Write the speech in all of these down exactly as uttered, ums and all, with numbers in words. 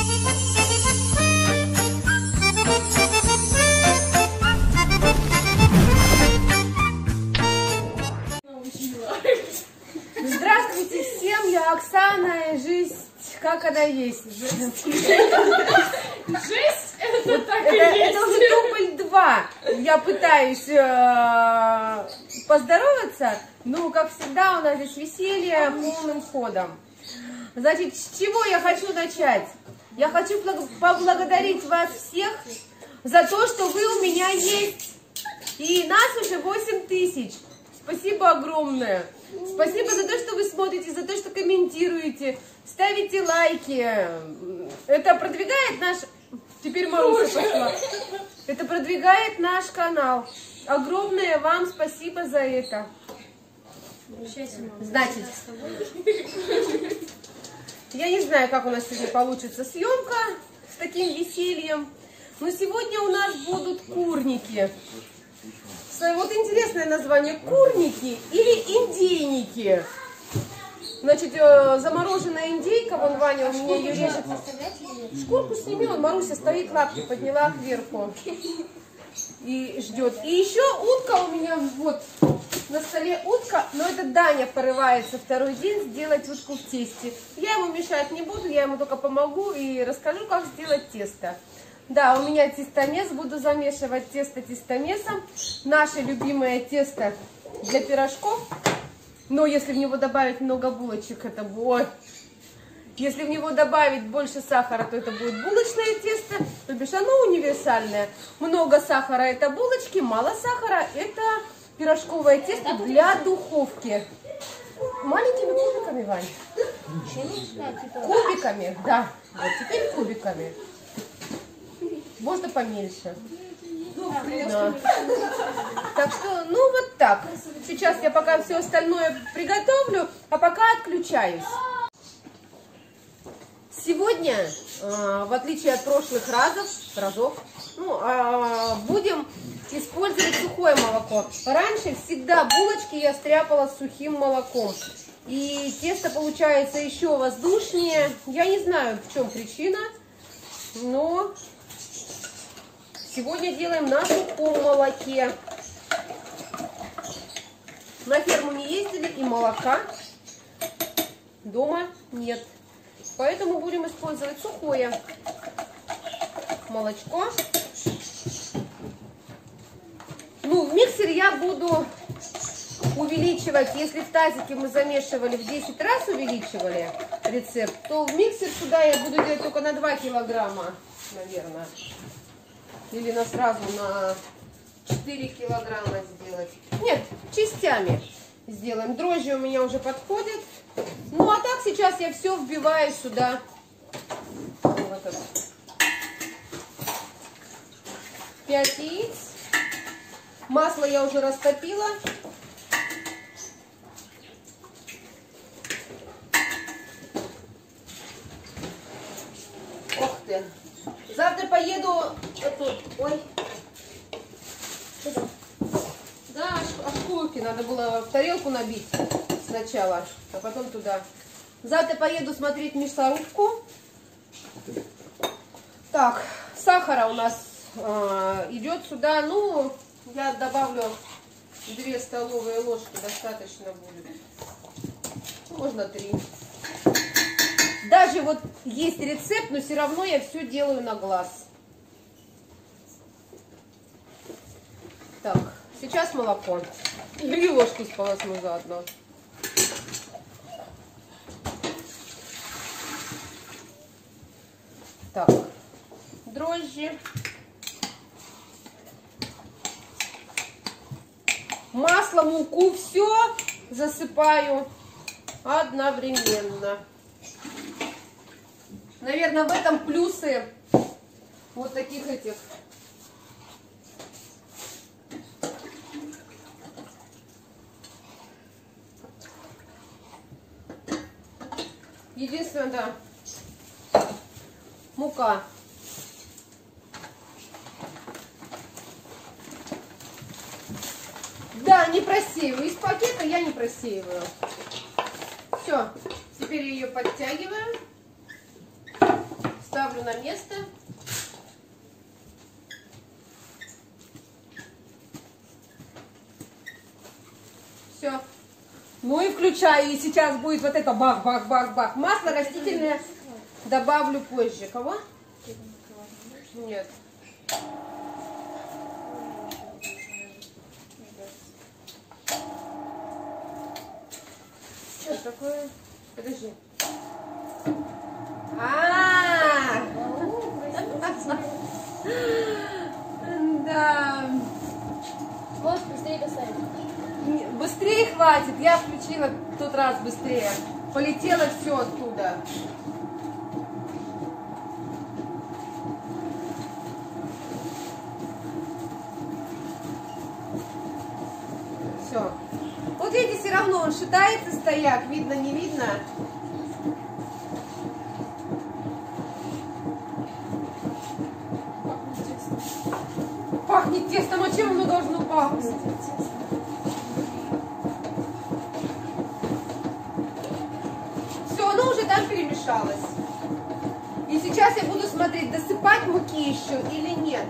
Здравствуйте всем, я Оксана, и жизнь, как она есть. Жизнь, это так это, и есть. Это уже дубль два. Я пытаюсь э, поздороваться, но, как всегда, у нас здесь веселье полным ходом. Значит, с чего я хочу начать? Я хочу поблагодарить вас всех за то, что вы у меня есть. И нас уже восемь тысяч. Спасибо огромное. Спасибо за то, что вы смотрите, за то, что комментируете, ставите лайки. Это продвигает наш... Теперь Маруся пошла. Это продвигает наш канал. Огромное вам спасибо за это. Значит, я не знаю, как у нас сегодня получится съемка с таким весельем, но сегодня у нас будут курники. Вот интересное название: курники или индейники. Значит, замороженная индейка, вон Ваня у меня ее режет. Шкурку сними, он, Маруся стоит, лапки подняла кверху и ждет. И еще утка у меня, вот на столе утка, но это Даня порывается второй день сделать утку в тесте. Я ему мешать не буду, я ему только помогу и расскажу, как сделать тесто. Да, у меня тестомес, буду замешивать тесто тестомесом. Наше любимое тесто для пирожков. Но если в него добавить много булочек, это будет... Если в него добавить больше сахара, то это будет булочное тесто. То бишь оно универсальное. Много сахара — это булочки, мало сахара — это пирожковое тесто для духовки. Маленькими кубиками, Вань. Кубиками, да. Вот теперь кубиками. Можно помельче. Да. Так что, ну вот так. Сейчас я пока все остальное приготовлю, а пока отключаюсь. Сегодня, в отличие от прошлых разов, разов, ну, будем использовать сухое молоко. Раньше всегда булочки я стряпала с сухим молоком. И тесто получается еще воздушнее. Я не знаю, в чем причина, но... Сегодня делаем на сухом молоке. На ферму не ездили и молока дома нет. Поэтому будем использовать сухое молочко. Ну, в миксер я буду увеличивать. Если в тазике мы замешивали, в десять раз увеличивали рецепт, то в миксер сюда я буду делать только на два килограмма, наверное. Или на сразу на четыре килограмма сделать. Нет, частями сделаем. Дрожжи у меня уже подходят. Ну, а так сейчас я все вбиваю сюда. Вот это. пять яиц. Масло я уже растопила. Ох ты. Завтра поеду... Эту, ой. Да, шкурки надо было в тарелку набить сначала, а потом туда. Завтра поеду смотреть мясорубку. Так, сахара у нас э, идет сюда. Ну, я добавлю две столовые ложки, достаточно будет. Можно три. Даже вот есть рецепт, но все равно я все делаю на глаз. Так, сейчас молоко. И ложку сполосну заодно. Так, дрожжи. Масло, муку, все засыпаю одновременно. Наверное, в этом плюсы вот таких этих. Единственное, да, мука. Да, не просеиваю. Из пакета я не просеиваю. Все, теперь ее подтягиваем. Ставлю ставлю на место. Все. Ну и включаю. И сейчас будет вот это бах-бах-бах-бах. Масло растительное добавлю позже. Кого? Нет. Что такое? Подожди. А, да. Вот, быстрее касается. Быстрее хватит. Я включила в тот раз быстрее. Полетело все оттуда. Все. Вот видите, все равно он шатается, стояк. Видно, не видно. Пахнет тестом. А чем оно должно пахнуть? Все, оно уже там перемешалось. И сейчас я буду смотреть, досыпать муки еще или нет.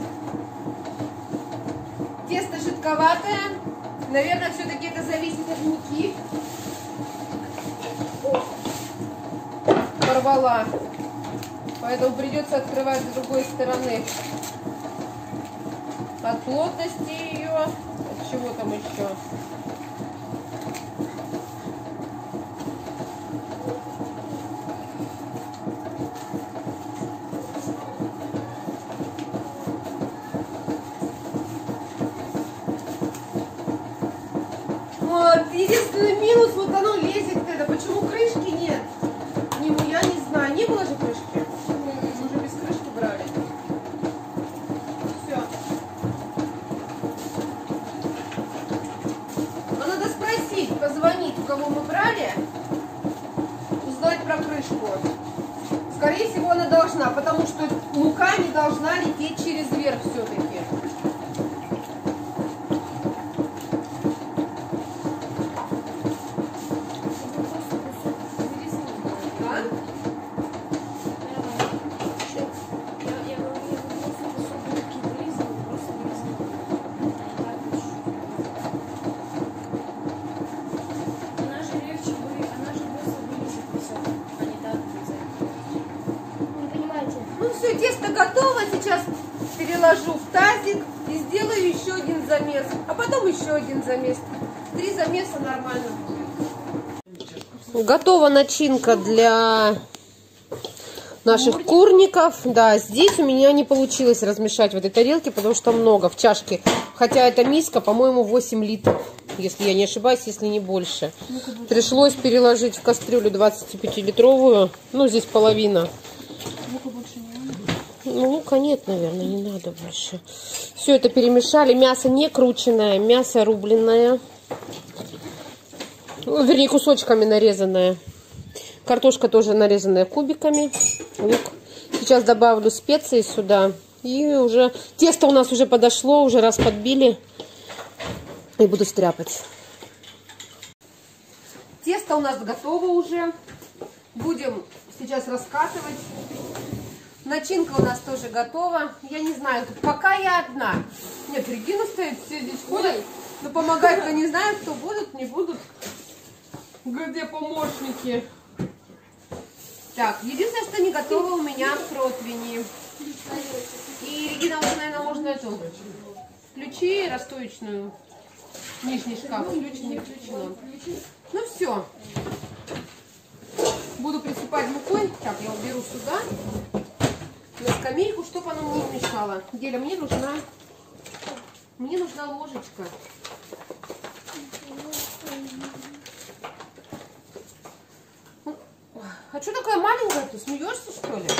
Тесто жидковатое. Наверное, все-таки это зависит от муки. Порвала. Поэтому придется открывать с другой стороны. От плотности ее, от чего там еще. Вот, единственный минус, вот оно лезет это. Почему крышки нет? Не, я не знаю, не было же крышки. Мы уже без крышки брали. Все. А надо спросить, позвонить, у кого мы брали, узнать про крышку. Скорее всего, она должна, потому что мука не должна лететь через верх все-таки. Все, тесто готово. Сейчас переложу в тазик и сделаю еще один замес. А потом еще один замес. Три замеса нормально будет. Готова начинка для наших курников. Да, здесь у меня не получилось размешать в этой тарелке, потому что много в чашке. Хотя эта миска, по-моему, восемь литров. Если я не ошибаюсь, если не больше. Пришлось переложить в кастрюлю двадцатипятилитровую. Ну, здесь половина. Ну, лука нет, наверное, не надо больше. Все это перемешали. Мясо не крученное, мясо рубленное. Ну, вернее, кусочками нарезанное. Картошка тоже нарезанная кубиками. Лук. Сейчас добавлю специи сюда. И уже тесто у нас уже подошло, уже раз подбили. И буду стряпать. Тесто у нас готово уже. Будем сейчас раскатывать. Начинка у нас тоже готова. Я не знаю, пока я одна. Нет, Регина стоит, все здесь ходят. Но помогать-то не знаю, кто будут, не будут. Где помощники? Так, единственное, что не готово у меня противни. И, Регина, уже, наверное, можно эту. Включи расстоечную. Нижний шкаф. Включен, не включен. Ну все. Буду присыпать мукой. Так, я уберу сюда. На скамейку, чтобы оно мне не мешало. Деля, мне нужна, мне нужна ложечка. А что такая маленькая? Ты смеешься, что ли?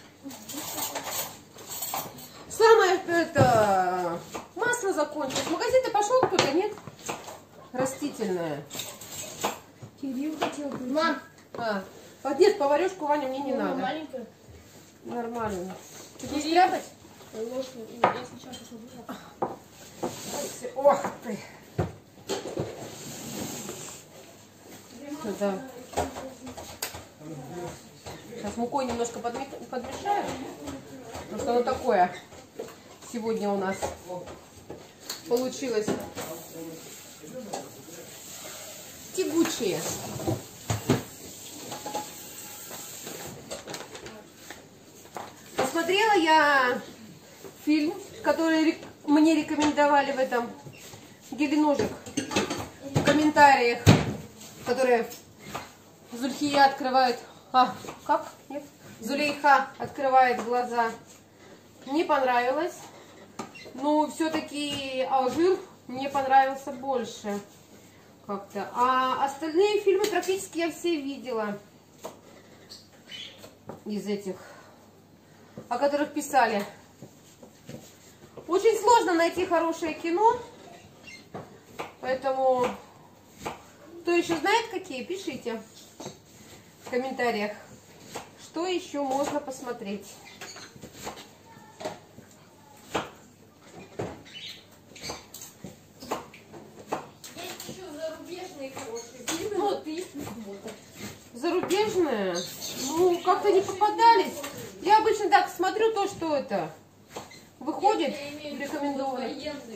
Самое это масло закончилось. В магазин-то пошел кто-то, нет? Растительное. Кирилл хотел бы. Мам, а, нет, поварешку, Ваня, мне не Ну, надо. маленькая. Нормально. Ты будешь стряпать? Ложку. Я сейчас освобожу. Ох ты! Сюда. Сейчас мукой немножко подме... подмешаю. Потому что оно такое сегодня у нас получилось тягучее. Посмотрела я фильм, который мне рекомендовали в этом геле-ножик в комментариях, которые Зульхия открывает, а, как? Нет? Зулейха открывает глаза. Мне понравилось, но все-таки Алжир мне понравился больше как-то. А остальные фильмы практически я все видела из этих, о которых писали. Очень сложно найти хорошее кино, поэтому кто еще знает какие, пишите в комментариях, что еще можно посмотреть. Есть еще зарубежные хорошие фильмы. Ну, ты зарубежные? Ну, как-то не попадались. Я обычно так смотрю то, что это выходит рекомендованно.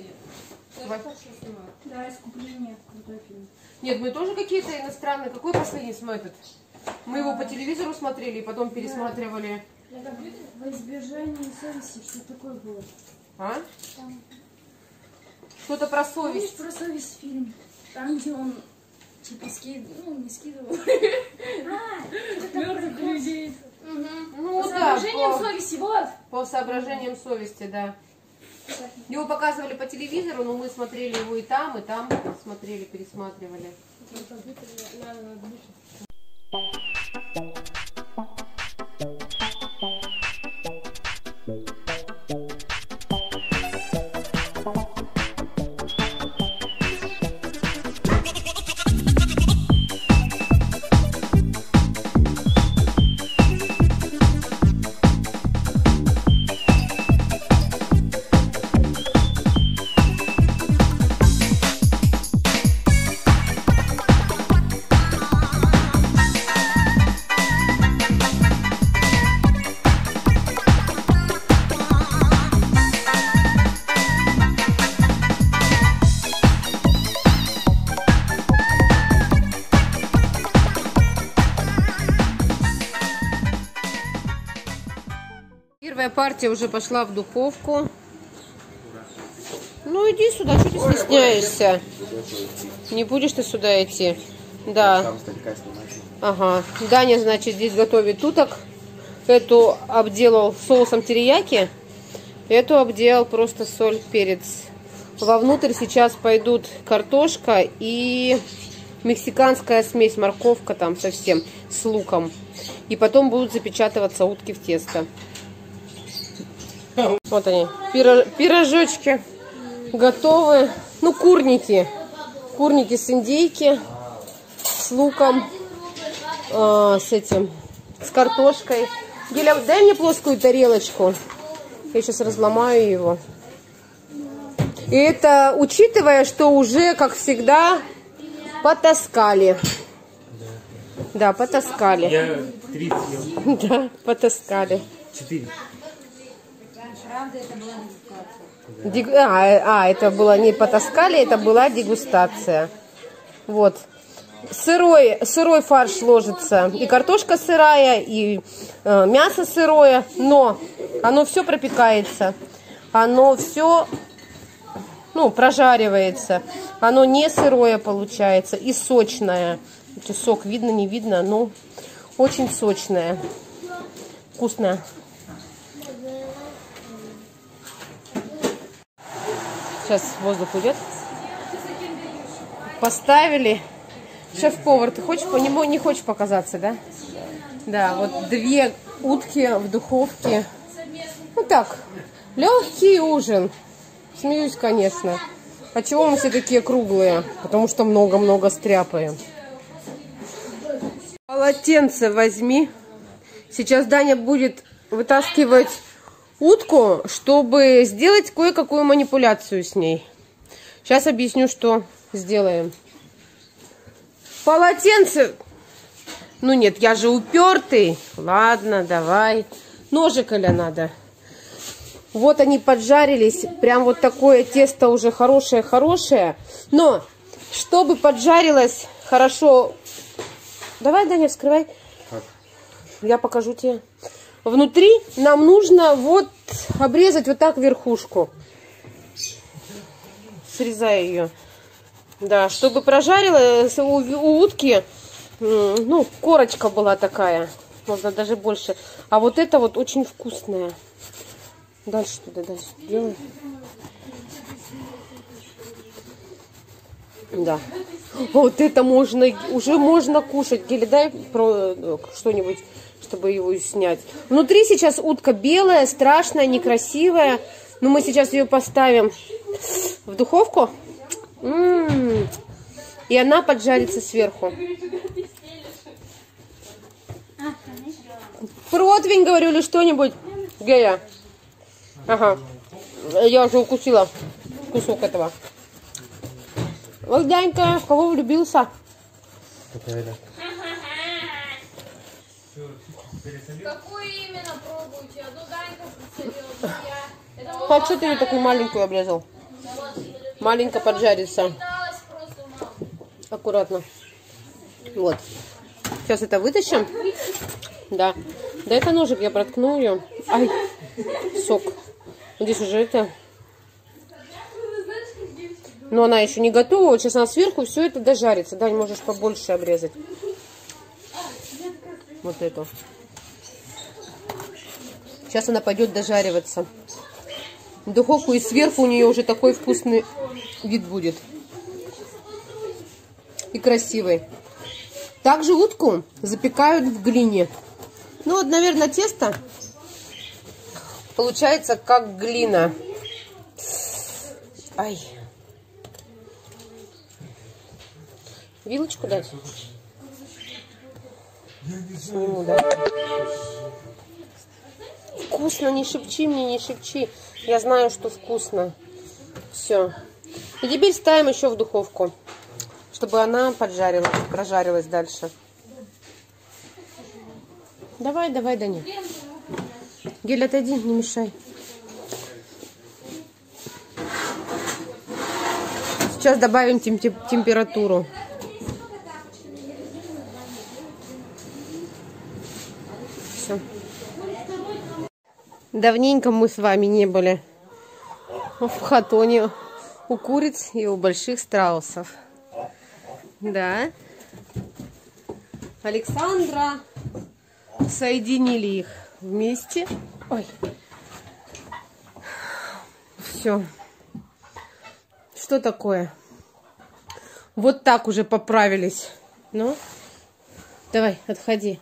Да, искупление. Крутой фильм. Нет, мы тоже какие-то иностранные. Какой последний смотрит? Мы его по телевизору смотрели и потом пересматривали. Во избежание совести, что такое было? А? Что-то про совесть. Помнишь про совесть фильм? Там, где он типа скидывал, ну не скидывал. А, мертвых людей. Ну По да, соображениям по, совести, вот. по соображениям совести, да. Его показывали по телевизору, но мы смотрели его и там, и там смотрели, пересматривали. Первая партия уже пошла в духовку. Ну иди сюда, что ты стесняешься? Не будешь ты сюда идти? Да. Ага. Даня, значит, здесь готовит уток. Эту обделал соусом терияки. Эту обделал просто соль, перец. Вовнутрь сейчас пойдут картошка и мексиканская смесь, морковка там совсем с луком. И потом будут запечатываться утки в тесто. Вот они, пирожочки готовы. Ну, курники. Курники с индейки, с луком, э, с этим, с картошкой. Геля, дай мне плоскую тарелочку. Я сейчас разломаю его. И это учитывая, что уже, как всегда, потаскали. Да, потаскали. Я три съел. Да, потаскали. Четыре. Дег... А, а, это было не потаскали, это была дегустация. Вот. Сырой, сырой фарш ложится. И картошка сырая, и э, мясо сырое. Но оно все пропекается. Оно все, ну, прожаривается. Оно не сырое получается. И сочное. Сок видно, не видно, но очень сочное. Вкусное. Сейчас воздух уйдет. Поставили. Шеф-повар, ты хочешь, не, не хочешь показаться, да? Да, вот две утки в духовке. Ну так, легкий ужин. Смеюсь, конечно. А чего мы все такие круглые? Потому что много-много стряпаем. Полотенце возьми. Сейчас Даня будет вытаскивать утку, чтобы сделать кое-какую манипуляцию с ней. Сейчас объясню, что сделаем. Полотенце Ну нет, я же упертый. Ладно, давай. Ножик или надо. Вот они поджарились. Прям вот такое тесто уже хорошее-хорошее. Но, чтобы поджарилось хорошо... Давай, Даня, вскрывай. Как? Я покажу тебе. Внутри нам нужно вот обрезать вот так верхушку. Срезай ее. Да, чтобы прожарилось у, у утки, ну, корочка была такая. Можно даже больше. А вот это вот очень вкусное. Дальше туда, дальше делаем. Да. Вот это можно, уже можно кушать. Гели, дай про что-нибудь, чтобы его снять. Внутри сейчас утка белая, страшная, некрасивая. Но мы сейчас ее поставим в духовку. М-м-м. И она поджарится сверху. Противень, говорю, или что-нибудь. Гея. Ага. Я уже укусила кусок этого. Ой, Данька, в кого влюбился? Какую именно пробуете? Одну Данька прицелила, я... А что ты ее такую маленькую обрезал? Маленько поджарится. Аккуратно. Вот. Сейчас это вытащим. Да. Да это ножик, я проткну ее. Ай, сок. Здесь уже это... Но она еще не готова. Вот сейчас она сверху все это дожарится. Дань, можешь побольше обрезать. Вот эту. Сейчас она пойдет дожариваться. В духовку, и сверху у нее уже такой вкусный вид будет. И красивый. Также утку запекают в глине. Ну вот, наверное, тесто получается как глина. Ай. Вилочку дать? Сниму, да. Вкусно, не шепчи мне, не шепчи. Я знаю, что вкусно. Все. И теперь ставим еще в духовку, чтобы она поджарилась, прожарилась дальше. Давай, давай, Даня. Гель, отойди, не мешай. Сейчас добавим тем температуру. Все. Давненько мы с вами не были в хатоне у куриц и у больших страусов. Да. Александра соединили их вместе. Ой. Все. Что такое? Вот так уже поправились. Ну, давай, отходи.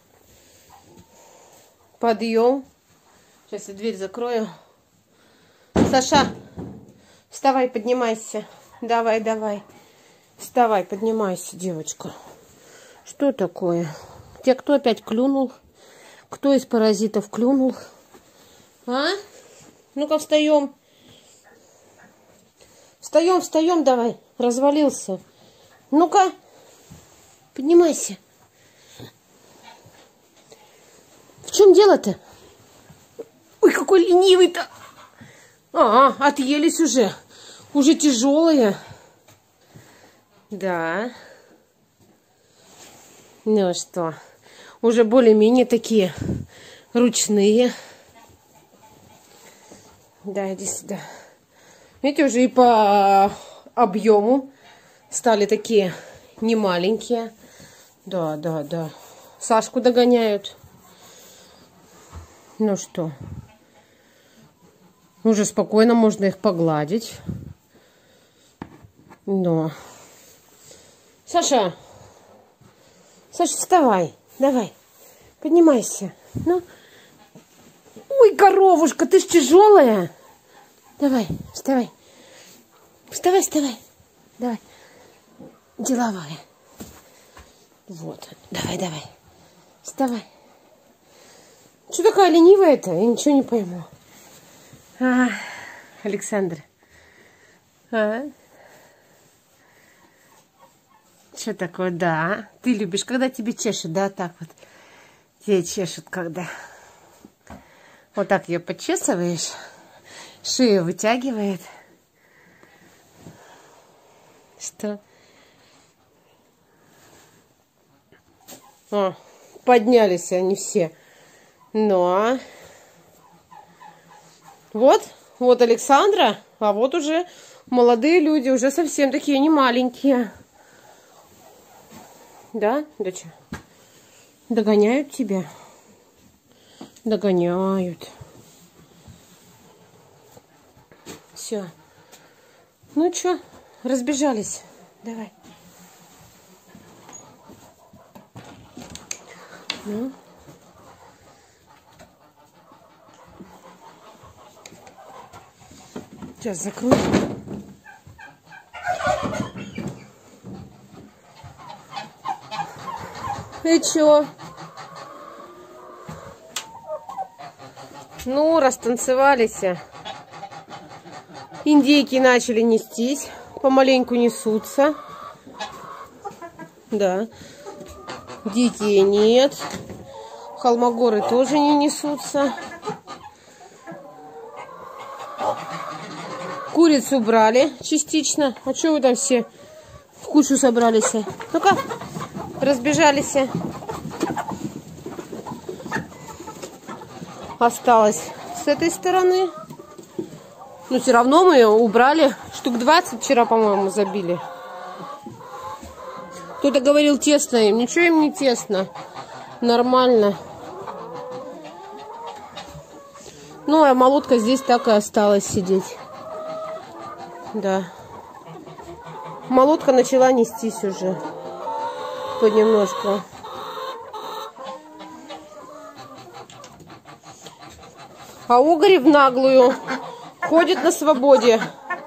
Подъем. Сейчас я дверь закрою. Саша, вставай, поднимайся. Давай, давай. Вставай, поднимайся, девочка. Что такое? Тебя кто опять клюнул? Кто из паразитов клюнул? А? Ну-ка, встаем. Встаем, встаем, давай. Развалился. Ну-ка, поднимайся. В чем дело-то? Ой, какой ленивый-то. А, отъелись уже. Уже тяжелые. Да. Ну что, уже более-менее такие ручные. Да, иди сюда. Видите, уже и по объему стали такие немаленькие. Да, да, да. Сашку догоняют. Ну что, уже спокойно можно их погладить. Но. Саша, Саша, вставай, давай, поднимайся. Ну. Ой, коровушка, ты ж тяжелая. Давай, вставай. Вставай, вставай. Давай. Деловая. Вот. Давай, давай. Вставай. Что такая ленивая-то? Я ничего не пойму. А, Александр. А? Что такое, да? Ты любишь, когда тебе чешут, да, так вот? Тебе чешут, когда. Вот так ее подчесываешь, шею вытягивает. Что? О, поднялись они все. Но вот, вот Александра, а вот уже молодые люди, уже совсем такие не маленькие. Да, доча? Догоняют тебя? Догоняют. Все. Ну что, разбежались? Давай. Ну. Сейчас закрою. И чё? Ну, растанцевались. Индейки начали нестись. Помаленьку несутся. Да. Дикие нет. Холмогоры тоже не несутся. Куриц убрали частично. А что вы там все в кучу собрались? Ну-ка, разбежались. Осталось с этой стороны. Но все равно мы убрали. Штук двадцать вчера, по-моему, забили. Кто-то говорил, тесно им. Ничего им не тесно. Нормально. Ну, а молотка здесь так и осталась сидеть. Да. Молотка начала нестись уже. Понемножку. А угорь в наглую ходит на свободе.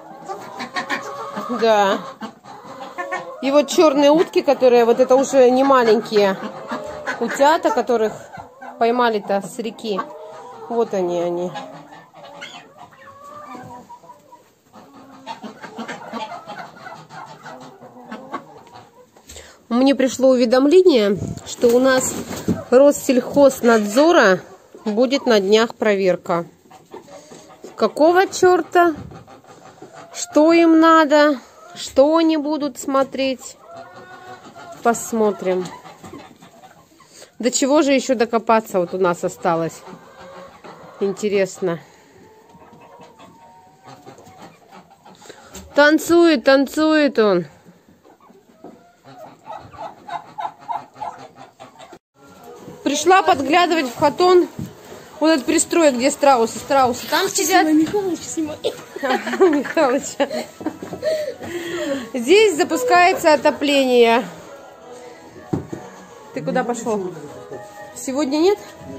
Да. И вот черные утки, которые, вот это уже не маленькие утята, которых поймали-то с реки. Вот они, они. Мне пришло уведомление, что у нас Россельхознадзора будет на днях проверка. Какого черта? Что им надо? Что они будут смотреть? Посмотрим. До чего же еще докопаться вот у нас осталось? Интересно. Танцует, танцует он. Пришла подглядывать в хатон. Вот этот пристрой, где страусы. Страусы там сидят. Михалыча снимай. Михалыча. Здесь запускается отопление. Ты куда пошел? Сегодня нет?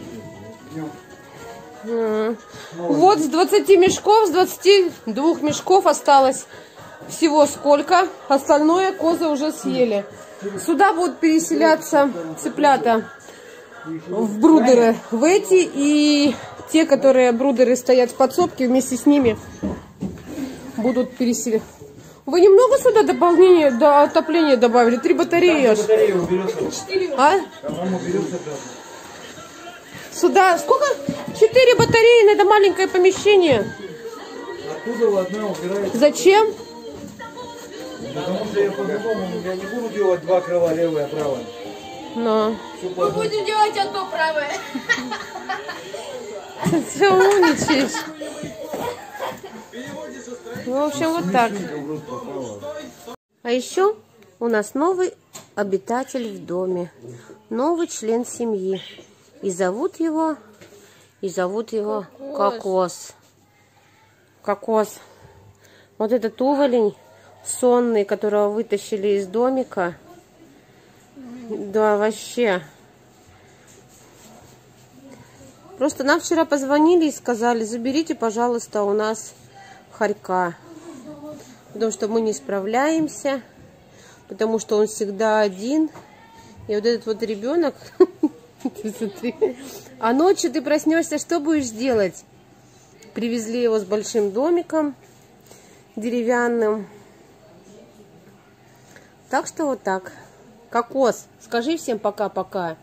А. Вот с двадцати мешков, с двадцати двух мешков осталось всего сколько. Остальное козы уже съели. Сюда будут переселяться цыплята. В брудеры, в эти, и те, которые брудеры стоят в подсобке, вместе с ними будут переселены. Вы немного сюда дополнения, до отопления добавили? Три батареи аж. А? Сюда сколько? Четыре батареи на это маленькое помещение. Оттуда одна убирается. Зачем? Потому что я по-другому, я не буду делать два крыла, левое, правое. Но. Мы будем делать одно правое. Все умничаешь. В общем, вот так. А еще у нас новый обитатель в доме. Новый член семьи. И зовут его, и зовут его Кокос. Кокос. Вот этот уволень сонный, которого вытащили из домика. Да, вообще. Просто нам вчера позвонили и сказали, заберите, пожалуйста, у нас хорька. Потому что мы не справляемся. Потому что он всегда один. И вот этот вот ребенок... А ночью ты проснешься, что будешь делать? Привезли его с большим домиком деревянным. Так что вот так. Кокос, скажи всем пока-пока.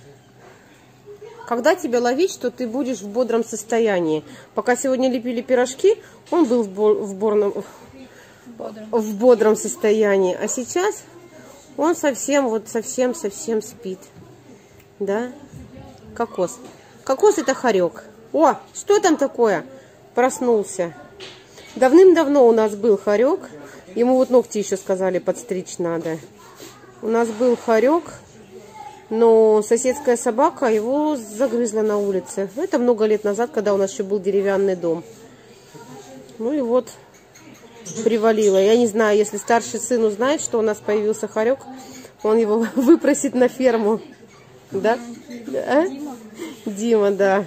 Когда тебя ловить, что ты будешь в бодром состоянии? Пока сегодня лепили пирожки, он был в, бо в, борном, Бодрым. в бодром состоянии. А сейчас он совсем, вот совсем-совсем спит. Да? Кокос. Кокос это хорек. О, что там такое? Проснулся. Давным-давно у нас был хорек. Ему вот ногти еще сказали подстричь надо. У нас был хорек. Но соседская собака его загрызла на улице. Это много лет назад, когда у нас еще был деревянный дом. Ну и вот привалило. Я не знаю, если старший сын узнает, что у нас появился хорек, он его выпросит на ферму. Да? Да? Дима. Дима, да.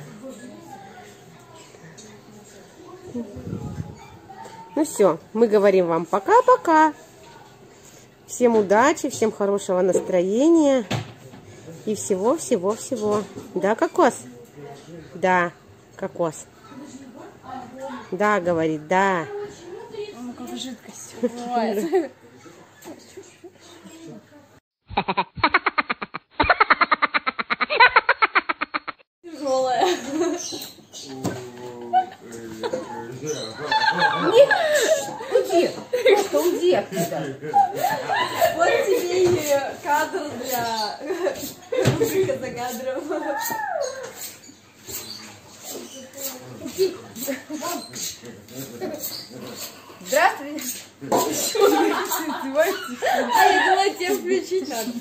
Ну все, мы говорим вам пока-пока. Всем удачи, всем хорошего настроения. И всего-всего-всего. Да, Кокос? Да, Кокос. Да, говорит, да. Он как жидкость бывает. Тяжелая. Уйди! Просто уйди отсюда. Вот тебе и кадр для мужика за кадром. Здравствуйте. А я думала, тебе включить надо.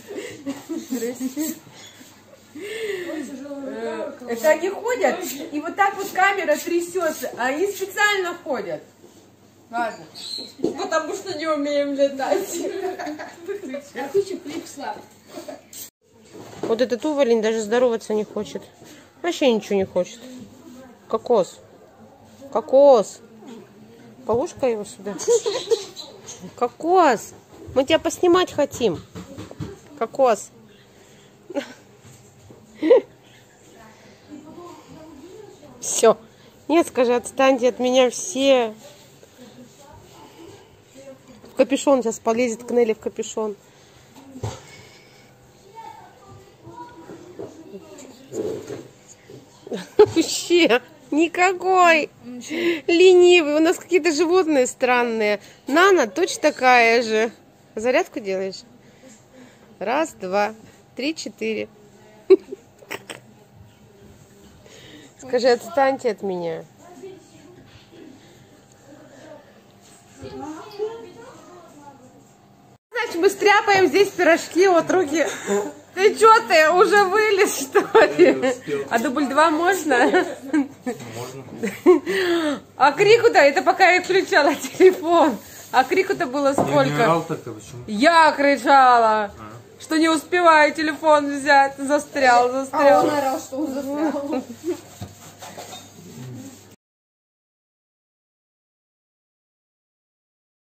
Это они ходят, и вот так вот камера трясется, а они специально ходят. Ладно. Потому что не умеем летать. Выключи клип, Слав. Вот этот уволень даже здороваться не хочет. Вообще ничего не хочет. Кокос. Кокос. Положь-ка его сюда. Кокос. Мы тебя поснимать хотим. Кокос. Все. Нет, скажи, отстаньте от меня все. В капюшон сейчас полезет к Нелли в капюшон. Вообще никакой. Ленивый. У нас какие-то животные странные. Нана точно такая же. Зарядку делаешь? Раз, два, три, четыре. Скажи, отстаньте от меня. Значит, мы стряпаем здесь пирожки, вот руки. Ты что ты, уже вылез, что ли? А дубль два можно? Можно. А крику-то, это пока я включала телефон. А крику-то было сколько? Я не орал так-то, почему? Я кричала, что не успеваю телефон взять. Застрял, застрял. А он орал, что он застрял.